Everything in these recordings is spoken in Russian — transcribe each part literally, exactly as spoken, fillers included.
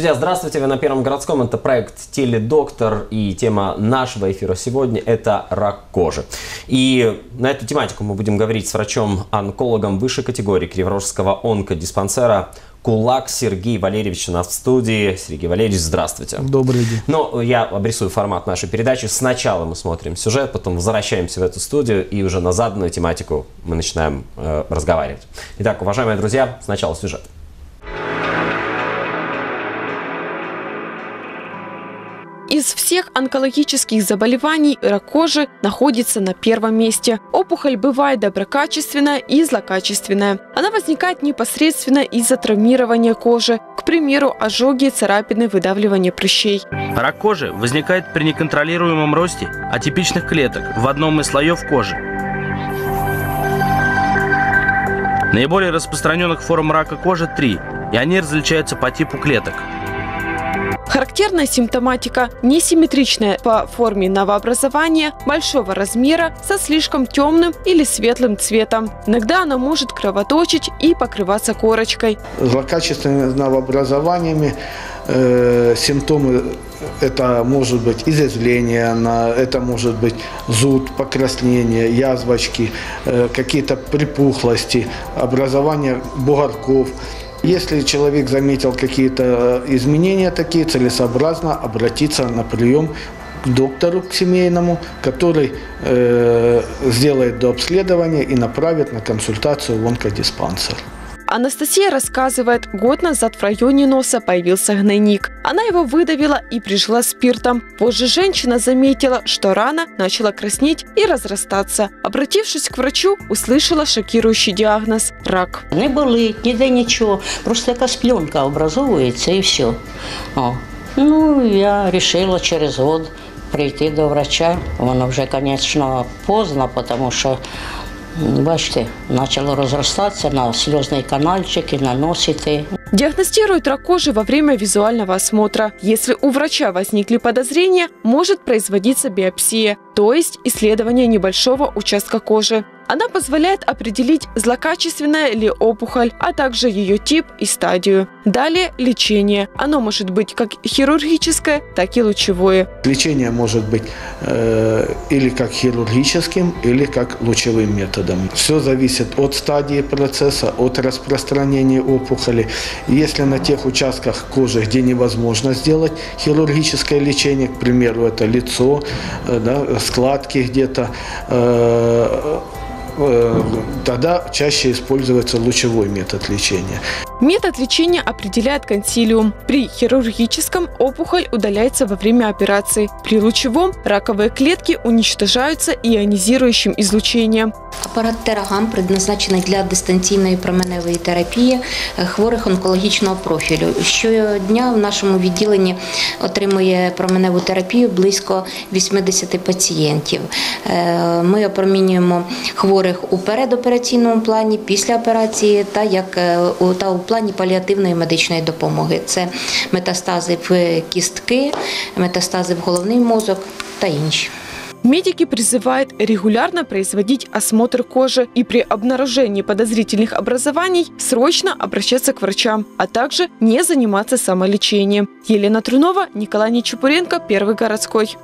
Друзья, здравствуйте, вы на Первом городском, это проект «Теледоктор», и тема нашего эфира сегодня – это рак кожи. И на эту тематику мы будем говорить с врачом-онкологом высшей категории Криворожского онкодиспансера «Кулак» Сергей Валерьевич у нас в студии. Сергей Валерьевич, здравствуйте. Добрый день. Ну, я обрисую формат нашей передачи. Сначала мы смотрим сюжет, потом возвращаемся в эту студию, и уже на заданную тематику мы начинаем э, разговаривать. Итак, уважаемые друзья, сначала сюжет. Из всех онкологических заболеваний рак кожи находится на первом месте. Опухоль бывает доброкачественная и злокачественная. Она возникает непосредственно из-за травмирования кожи, к примеру, ожоги, царапины, выдавливания прыщей. Рак кожи возникает при неконтролируемом росте атипичных клеток в одном из слоев кожи. Наиболее распространенных форм рака кожи три, и они различаются по типу клеток. Характерная симптоматика – несимметричная по форме новообразования, большого размера, со слишком темным или светлым цветом. Иногда она может кровоточить и покрываться корочкой. Злокачественными новообразованиями э, симптомы – это может быть изъязвление, это может быть зуд, покраснение, язвочки, э, какие-то припухлости, образование бугорков. Если человек заметил какие-то изменения такие, целесообразно обратиться на прием к доктору, к семейному, который э, сделает дообследование и направит на консультацию в онкодиспансер. Анастасия рассказывает, год назад в районе носа появился гнойник. Она его выдавила и прижгла спиртом. Позже женщина заметила, что рана начала краснеть и разрастаться. Обратившись к врачу, услышала шокирующий диагноз – рак. Не болить, ніде нічого, просто якась пленка образовується і все. О. Ну, я вирішила через год прийти до врача. Воно вже, звісно, поздно, тому що, бачите, начало разрастаться на слезные канальчики, на нос идти. Диагностируют рак кожи во время визуального осмотра. Если у врача возникли подозрения, может производиться биопсия, то есть исследование небольшого участка кожи. Она позволяет определить, злокачественная ли опухоль, а также ее тип и стадию. Далее лечение. Оно может быть как хирургическое, так и лучевое. Лечение может быть э, или как хирургическим, или как лучевым методом. Все зависит от стадии процесса, от распространения опухоли. Если на тех участках кожи, где невозможно сделать хирургическое лечение, к примеру, это лицо, э, да, складки где-то, э, тогда чаще используется лучевой метод лечения. Метод лечения определяет консилиум. При хирургическом опухоль удаляется во время операции. При лучевом раковые клетки уничтожаются ионизирующим излучением. Апарат Терагам предназначений для дистанційної променевої терапії хворих онкологічного профілю. Щодня в нашому відділенні отримує променеву терапію близько вісімдесят пацієнтів. Ми опромінюємо хворих у передопераційному плані, після операції та, як, та у плані паліативної медичної допомоги. Це метастази в кістки, метастази в головний мозок та інші. Медики призывают регулярно производить осмотр кожи и при обнаружении подозрительных образований срочно обращаться к врачам, а также не заниматься самолечением. Елена Трунова, Николай Нечепуренко, Первый городской.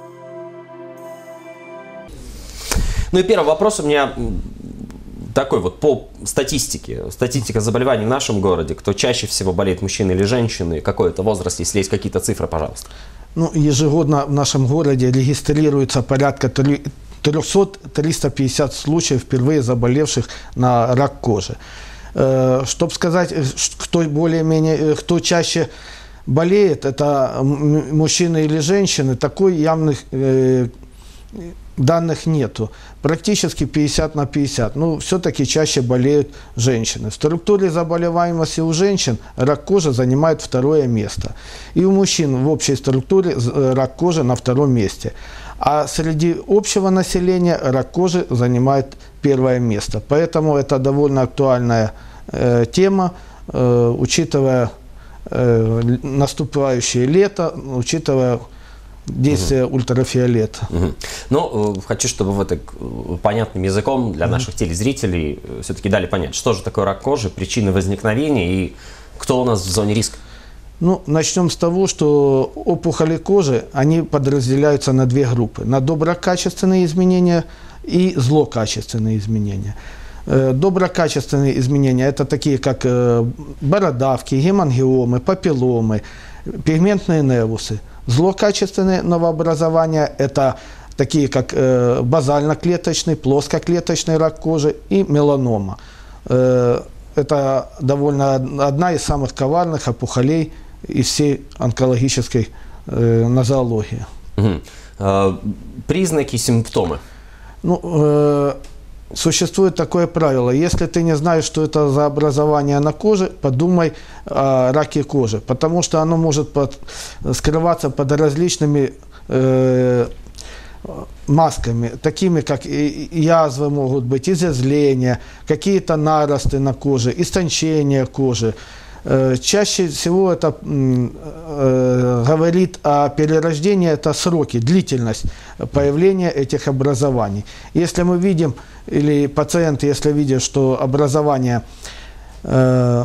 Ну и первый вопрос у меня такой вот по статистике. Статистика заболеваний в нашем городе. Кто чаще всего болеет, мужчины или женщины? Какой это возраст? Если есть какие-то цифры, пожалуйста. Ну, ежегодно в нашем городе регистрируется порядка триста — триста пятьдесят случаев впервые заболевших на рак кожи. Чтобы сказать, кто более-менее, кто чаще болеет, это мужчины или женщины, такой явных данных нету. Практически пятьдесят на пятьдесят. Ну, все-таки чаще болеют женщины. В структуре заболеваемости у женщин рак кожи занимает второе место. И у мужчин в общей структуре рак кожи на втором месте. А среди общего населения рак кожи занимает первое место. Поэтому это довольно актуальная э, тема, э, учитывая э, наступающее лето, учитывая действие угу. ультрафиолета. Угу. Ну, хочу, чтобы вы так понятным языком для наших угу. телезрителей все-таки дали понять, что же такое рак кожи, причины возникновения и кто у нас в зоне риска. Ну, начнем с того, что опухоли кожи, они подразделяются на две группы. На доброкачественные изменения и злокачественные изменения. Доброкачественные изменения – это такие, как бородавки, гемангиомы, папилломы, пигментные невусы. Злокачественные новообразования – это такие, как базально-клеточный, плоскоклеточный рак кожи и меланома. Это довольно одна из самых коварных опухолей из всей онкологической нозологии. Угу. Признаки, симптомы? Ну, существует такое правило: если ты не знаешь, что это за образование на коже, подумай о раке кожи, потому что оно может под, скрываться под различными э, масками, такими как язвы могут быть, изъязвления, какие-то наросты на коже, истончение кожи. Чаще всего это э, говорит о перерождении, это сроки, длительность появления этих образований. Если мы видим, или пациент, если видит, что образование э,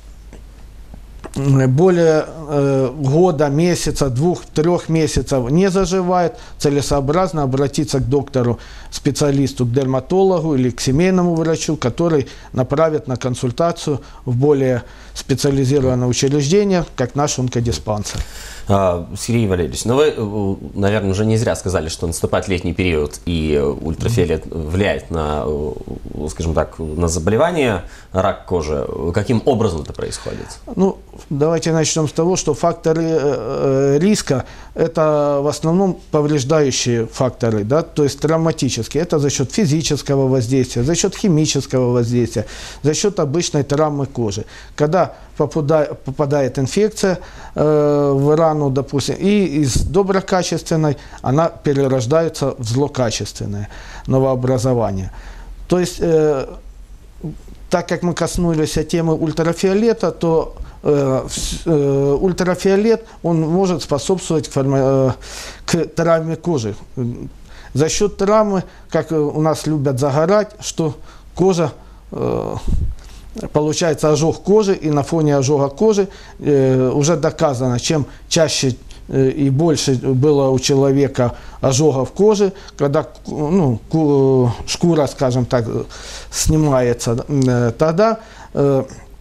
более э, года, месяца, двух, трех месяцев не заживает, целесообразно обратиться к доктору, специалисту, к дерматологу или к семейному врачу, который направит на консультацию в более специализированное учреждение, как наш онкодиспансер. Сергей Валерьевич, ну вы, наверное, уже не зря сказали, что наступает летний период и ультрафиолет влияет на, скажем так, на заболевание, рак кожи. Каким образом это происходит? Ну, давайте начнем с того, что факторы риска – это в основном повреждающие факторы, да, то есть травматические. Это за счет физического воздействия, за счет химического воздействия, за счет обычной травмы кожи. Когда попадает, попадает инфекция э, в рану, допустим, и из доброкачественной она перерождается в злокачественное новообразование. То есть, э, так как мы коснулись темы ультрафиолета, то э, э, ультрафиолет он может способствовать к, форми, э, к травме кожи. За счет травмы, как у нас любят загорать, что кожа, э, получается ожог кожи, и на фоне ожога кожи э, уже доказано, чем чаще э, и больше было у человека ожогов кожи, когда ну, шкура, скажем так, снимается, э, тогда э,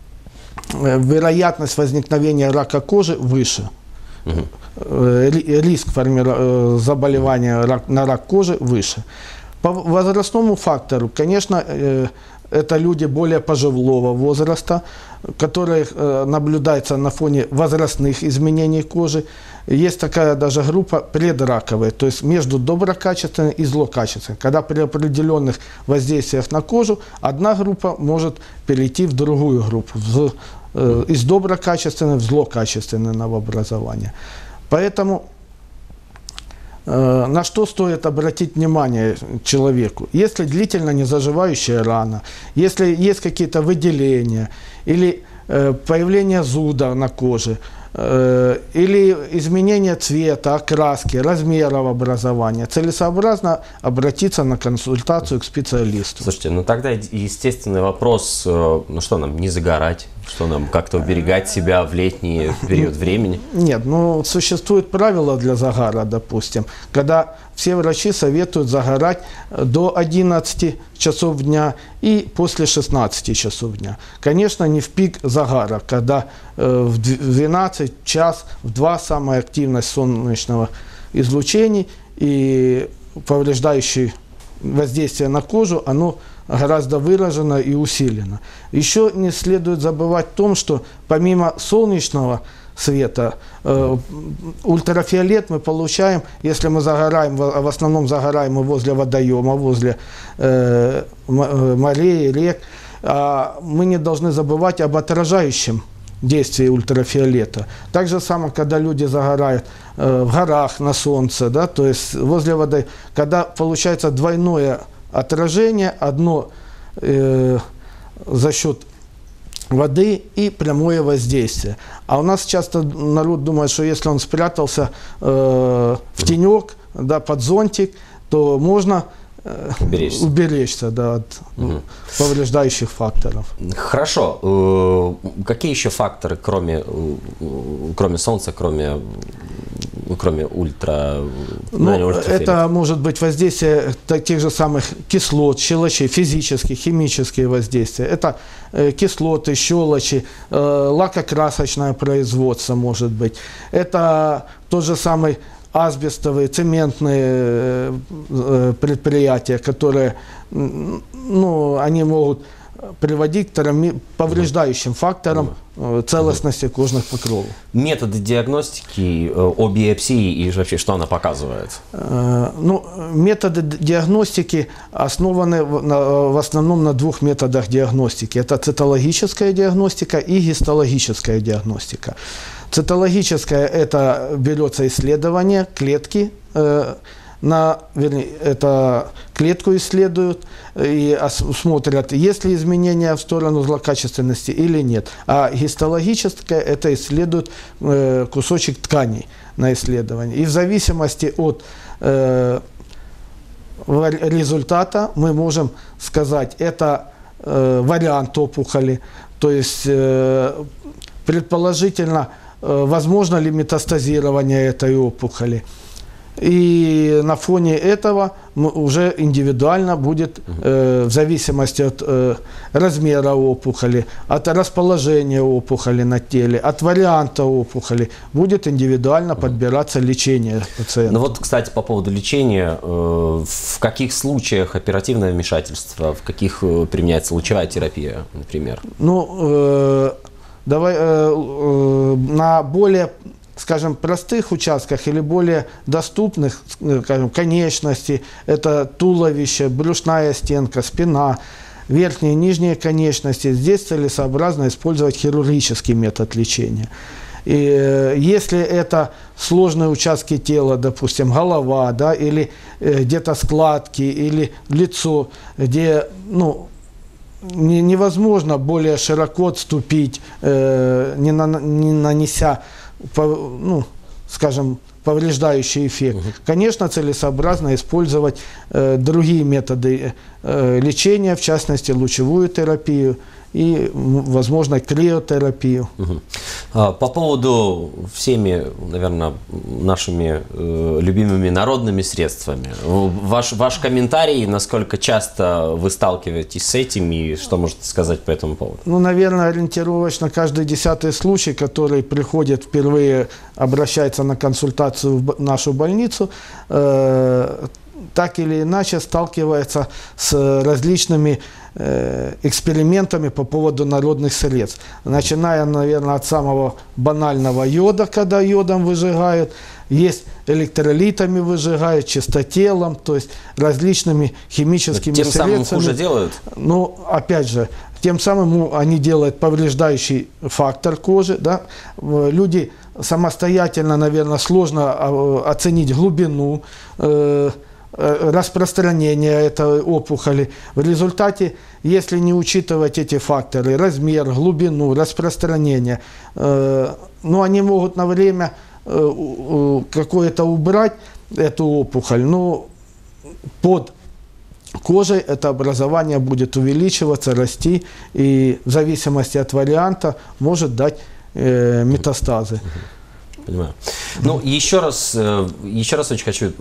вероятность возникновения рака кожи выше. Угу. Риск форми... заболевания на рак кожи выше. По возрастному фактору, конечно, это люди более пожилого возраста, которые наблюдаются на фоне возрастных изменений кожи. Есть такая даже группа предраковая, то есть между доброкачественной и злокачественной. Когда при определенных воздействиях на кожу одна группа может перейти в другую группу, в, э, из доброкачественной в злокачественное новообразование. Поэтому на что стоит обратить внимание человеку? Если длительно не заживающая рана, если есть какие-то выделения или э, появление зуда на коже, э, или изменение цвета, окраски, размеров образования, целесообразно обратиться на консультацию к специалисту. Слушайте, ну тогда естественный вопрос, ну что нам, не загорать? Что нам, как-то уберегать себя в летний период времени? Нет, ну существует правило для загара, допустим, когда все врачи советуют загорать до одиннадцати часов дня и после шестнадцати часов дня. Конечно, не в пик загара, когда э, в двенадцать, час, в два самая активность солнечного излучения и повреждающее воздействие на кожу, оно гораздо выражено и усилено. Еще не следует забывать о том, что помимо солнечного света, э, ультрафиолет мы получаем, если мы загораем, в, в основном загораем мы возле водоема, возле э, морей, рек, а мы не должны забывать об отражающем действии ультрафиолета. Так же самое, когда люди загорают э, в горах на солнце, да, то есть возле воды, когда получается двойное отражение, одно э, за счет воды и прямое воздействие. А у нас часто народ думает, что если он спрятался э, в тенек, да, под зонтик, то можно уберечься, уберечься да, от угу. повреждающих факторов. Хорошо. Какие еще факторы, кроме, кроме солнца, кроме, кроме ультра... Ну, это может быть воздействие тех же самых кислот, щелочей, физические, химические воздействия. Это кислоты, щелочи, лакокрасочное производство может быть. Это тот же самый асбестовые, цементные предприятия, которые, ну, они могут приводить к травми... повреждающим факторам целостности кожных покровов. Методы диагностики о биопсии и вообще что она показывает? Ну, методы диагностики основаны в основном на двух методах диагностики. Это цитологическая диагностика и гистологическая диагностика. Цитологическая – это берется исследование клетки, э, на, вернее, это клетку исследуют и смотрят, есть ли изменения в сторону злокачественности или нет. А гистологическая – это исследуют э, кусочек тканей на исследование. И в зависимости от э, результата мы можем сказать, это э, вариант опухоли, то есть э, предположительно, возможно ли метастазирование этой опухоли. И на фоне этого уже индивидуально будет, э, в зависимости от э, размера опухоли, от расположения опухоли на теле, от варианта опухоли, будет индивидуально подбираться лечение пациента. Ну вот, кстати, по поводу лечения, э, в каких случаях оперативное вмешательство, в каких э, применяется лучевая терапия, например? Ну, э, давай, э, э, на более, скажем, простых участках или более доступных, скажем, конечности, это туловище, брюшная стенка, спина, верхние и нижние конечности, здесь целесообразно использовать хирургический метод лечения. И э, если это сложные участки тела, допустим, голова, да, или э, где-то складки, или лицо, где, ну, невозможно более широко отступить, э, не, на, не нанеся, по, ну, скажем, повреждающий эффект. Угу. Конечно, целесообразно использовать э, другие методы э, лечения, в частности, лучевую терапию и, возможно, криотерапию. Угу. По поводу всеми, наверное, нашими э, любимыми народными средствами. Ваш, ваш комментарий, насколько часто вы сталкиваетесь с этим и что можете сказать по этому поводу? Ну, наверное, ориентировочно каждый десятый случай, который приходит впервые, обращается на консультацию в нашу больницу, э, так или иначе сталкивается с различными э, экспериментами по поводу народных средств. Начиная, наверное, от самого банального йода, когда йодом выжигают, есть электролитами выжигают, чистотелом, то есть различными химическими тем средствами. Тем самым хуже делают? Ну, опять же, тем самым они делают повреждающий фактор кожи. Да? Люди самостоятельно, наверное, сложно оценить глубину э, распространения этой опухоли. В результате, если не учитывать эти факторы, размер, глубину, распространение, э, ну, они могут на время э, какое-то убрать эту опухоль, но под кожей это образование будет увеличиваться, расти, и в зависимости от варианта может дать э, метастазы. Понимаю. Ну, еще раз, еще раз очень хочу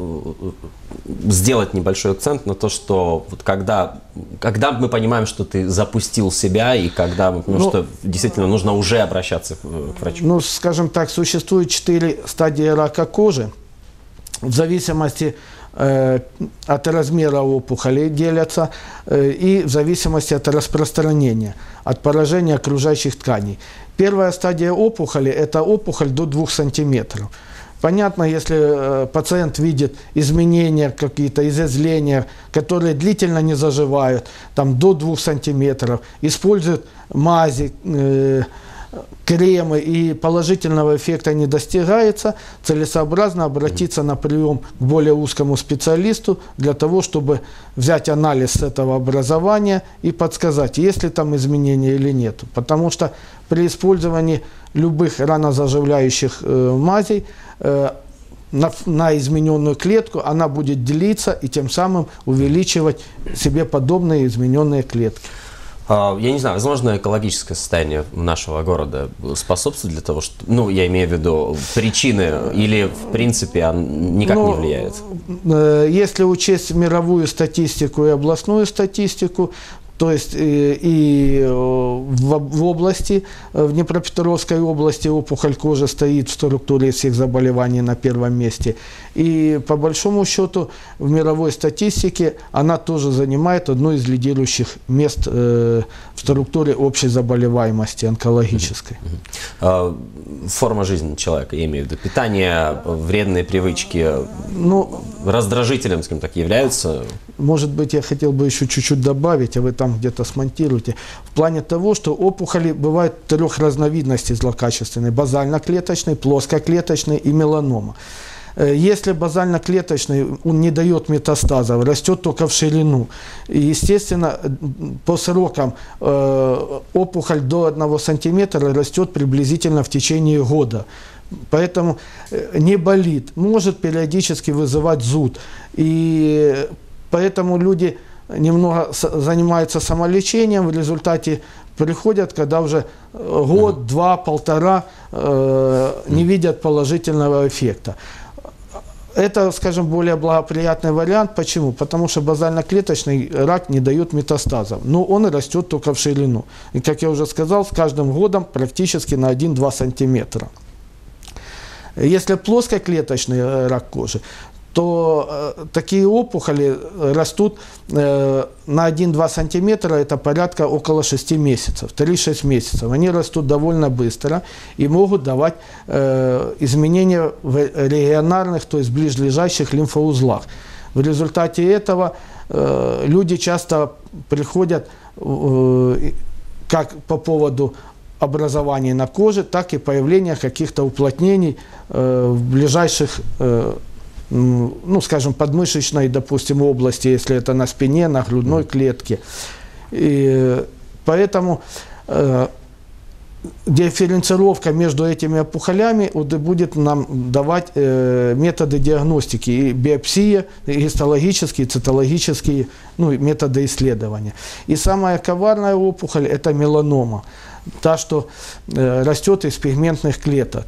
сделать небольшой акцент на то, что вот когда, когда мы понимаем, что ты запустил себя, и когда мы понимаем, ну, что действительно нужно уже обращаться к врачу. Ну, скажем так, существует четыре стадии рака кожи. В зависимости э, от размера опухоли делятся э, и в зависимости от распространения, от поражения окружающих тканей. Первая стадия опухоли – это опухоль до двух сантиметров. Понятно, если э, пациент видит изменения какие-то, изъязвления, которые длительно не заживают, там до двух сантиметров, использует мази, э, кремы и положительного эффекта не достигается, целесообразно обратиться на прием к более узкому специалисту для того, чтобы взять анализ с этого образования и подсказать, есть ли там изменения или нет. Потому что при использовании любых ранозаживляющих э, мазей э, на, на измененную клетку, она будет делиться и тем самым увеличивать себе подобные измененные клетки. Я не знаю, возможно, экологическое состояние нашего города способствует для того, что, ну, я имею в виду причины, или, в принципе, он никак Но, не влияет? Если учесть мировую статистику и областную статистику, то есть и, и в, в области, в Днепропетровской области опухоль кожи стоит в структуре всех заболеваний на первом месте. И по большому счету в мировой статистике она тоже занимает одно из лидирующих мест э, в структуре общей заболеваемости онкологической. Форма жизни человека, я имею в виду питание, вредные привычки, ну, раздражителем, скажем так, являются? Может быть, я хотел бы еще чуть-чуть добавить, а вы там где-то смонтируете. В плане того, что опухоли бывают трех разновидностей злокачественной: базально-клеточной, плоскоклеточной и меланома. Если базально-клеточный, он не дает метастазов, растет только в ширину. И, естественно, по срокам э, опухоль до одного сантиметра растет приблизительно в течение года. Поэтому не болит, может периодически вызывать зуд. И поэтому люди немного занимаются самолечением, в результате приходят, когда уже год, два, полтора э, не видят положительного эффекта. Это, скажем, более благоприятный вариант. Почему? Потому что базально-клеточный рак не дает метастазов, но он растет только в ширину. И, как я уже сказал, с каждым годом практически на один-два сантиметра. Если плоскоклеточный рак кожи, то э, такие опухоли растут э, на один-два сантиметра, это порядка около шести месяцев, три-шесть месяцев. Они растут довольно быстро и могут давать э, изменения в регионарных, то есть ближлежащих лимфоузлах. В результате этого э, люди часто приходят э, как по поводу образования на коже, так и появления каких-то уплотнений э, в ближайших э, ну, скажем, подмышечной, допустим, области, если это на спине, на грудной клетке. И поэтому э, дифференцировка между этими опухолями будет нам давать э, методы диагностики, и биопсия, и гистологические, и цитологические, ну, методы исследования. И самая коварная опухоль – это меланома, та, что э, растет из пигментных клеток.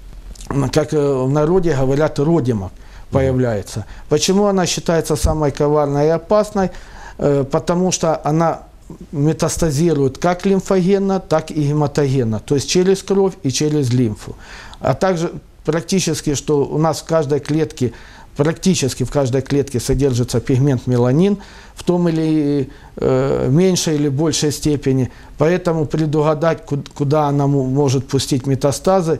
Как в народе говорят, родимок появляется. Почему она считается самой коварной и опасной? Э, потому что она метастазирует как лимфогенно, так и гематогенно, то есть через кровь и через лимфу. А также практически, что у нас в каждой клетке, практически в каждой клетке содержится пигмент меланин в том или э, меньшей или большей степени. Поэтому предугадать, куда она может пустить метастазы,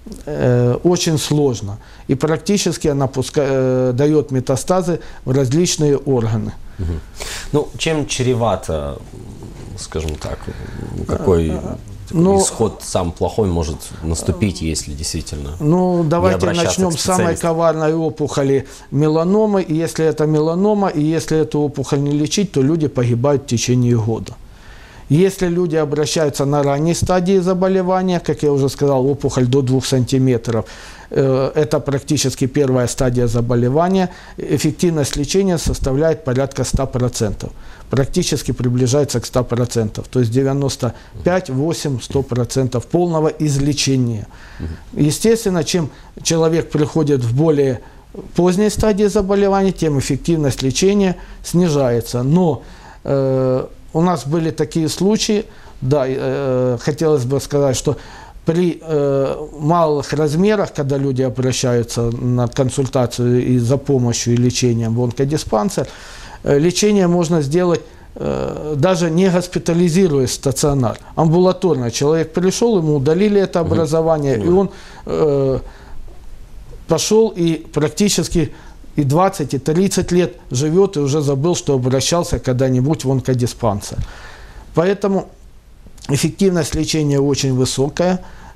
Э, очень сложно. И практически она пускай, э, дает метастазы в различные органы. Угу. Ну, чем чревато, скажем так, какой ну, исход сам плохой может наступить, если действительно Ну, давайте начнем с самой коварной опухоли – меланомы. И если это меланома, и если эту опухоль не лечить, то люди погибают в течение года. Если люди обращаются на ранней стадии заболевания, как я уже сказал, опухоль до двух сантиметров, это практически первая стадия заболевания, эффективность лечения составляет порядка ста процентов, практически приближается к ста процентам, то есть девяносто пять, восемь, сто процентов полного излечения. Естественно, чем человек приходит в более поздней стадии заболевания, тем эффективность лечения снижается. Но э, у нас были такие случаи, да, э, хотелось бы сказать, что при э, малых размерах, когда люди обращаются на консультацию и за помощью и лечением в онкодиспансер, э, лечение можно сделать э, даже не госпитализируясь в стационар. Амбулаторно человек пришел, ему удалили это образование, mm-hmm. и он э, пошел и практически и двадцать, и тридцать лет живет и уже забыл, что обращался когда-нибудь в онкодиспансер. Поэтому эффективность лечения очень высокая.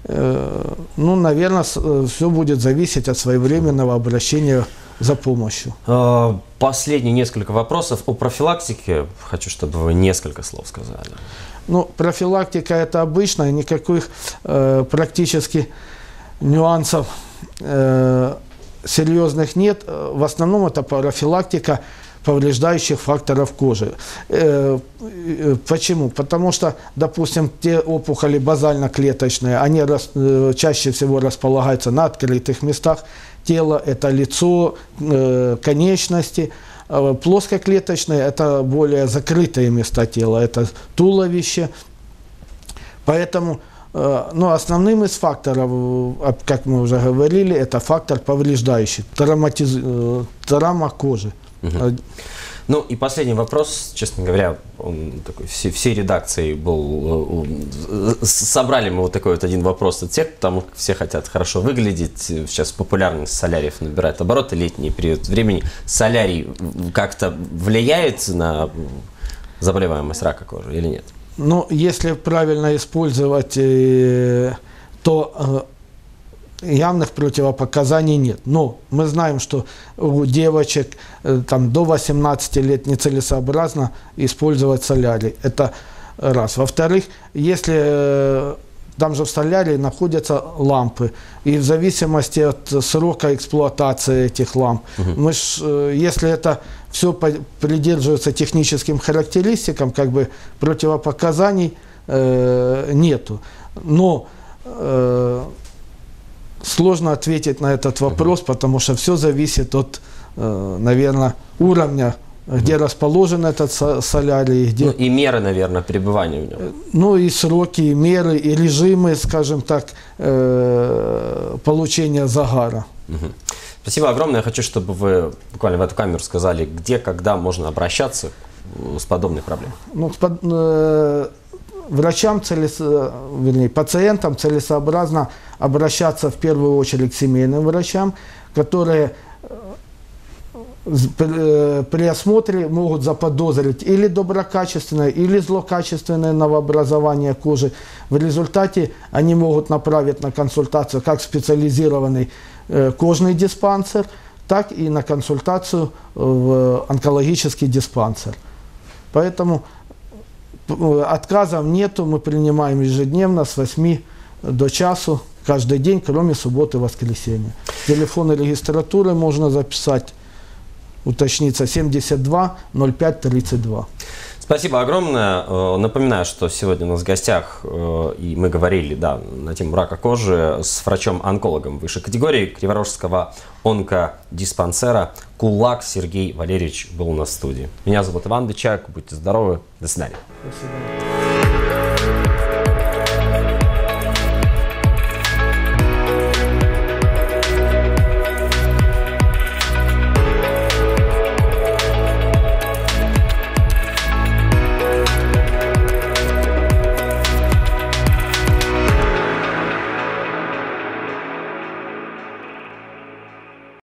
Ну, наверное, все будет зависеть от своевременного обращения за помощью. Последние несколько вопросов о профилактике. Хочу, чтобы вы несколько слов сказали. Ну, профилактика – это обычная, никаких э, практически нюансов э, серьезных нет. В основном это профилактика повреждающих факторов кожи. Почему? Потому что, допустим, те опухоли базально-клеточные, они рас, чаще всего располагаются на открытых местах тела, это лицо, конечности. Плоскоклеточные – это более закрытые места тела, это туловище. Поэтому ну, основным из факторов, как мы уже говорили, это фактор повреждающий, травматиз... травма кожи. Угу. Ну и последний вопрос, честно говоря, он такой, все, все редакции был, собрали мы вот такой вот один вопрос от всех, потому что все хотят хорошо выглядеть, сейчас популярность соляриев набирает обороты, летний период времени. Солярий как-то влияет на заболеваемость рака кожи или нет? Ну, если правильно использовать, то явных противопоказаний нет. Но мы знаем, что у девочек там, до восемнадцати лет нецелесообразно использовать солярий. Это раз. Во-вторых, если там же в солярии находятся лампы, и в зависимости от срока эксплуатации этих ламп, угу. мы ж, если это все придерживается техническим характеристикам, как бы противопоказаний э, нету. Но э, сложно ответить на этот вопрос, потому что все зависит от, наверное, уровня, где расположен этот солярий. Где... Ну и меры, наверное, пребывания в нем. Ну и сроки, и меры, и режимы, скажем так, получения загара. Угу. Спасибо огромное. Я хочу, чтобы вы буквально в эту камеру сказали, где, когда можно обращаться с подобной проблемой. Ну, под, э, врачам, целес... вернее, пациентам целесообразно обращаться в первую очередь к семейным врачам, которые при осмотре могут заподозрить или доброкачественное, или злокачественное новообразование кожи. В результате они могут направить на консультацию как в специализированный кожный диспансер, так и на консультацию в онкологический диспансер. Поэтому отказов нету, мы принимаем ежедневно с восьми до часу, каждый день, кроме субботы и воскресенья. Телефон регистратуры можно записать, уточниться семьдесят два ноль пять тридцать два. Спасибо огромное. Напоминаю, что сегодня у нас в гостях, и мы говорили да, на тему рака кожи с врачом-онкологом высшей категории Криворожского онкодиспансера Кулак Сергей Валерьевич был у нас в студии. Меня зовут Иван Дычак. Будьте здоровы. До свидания. До свидания.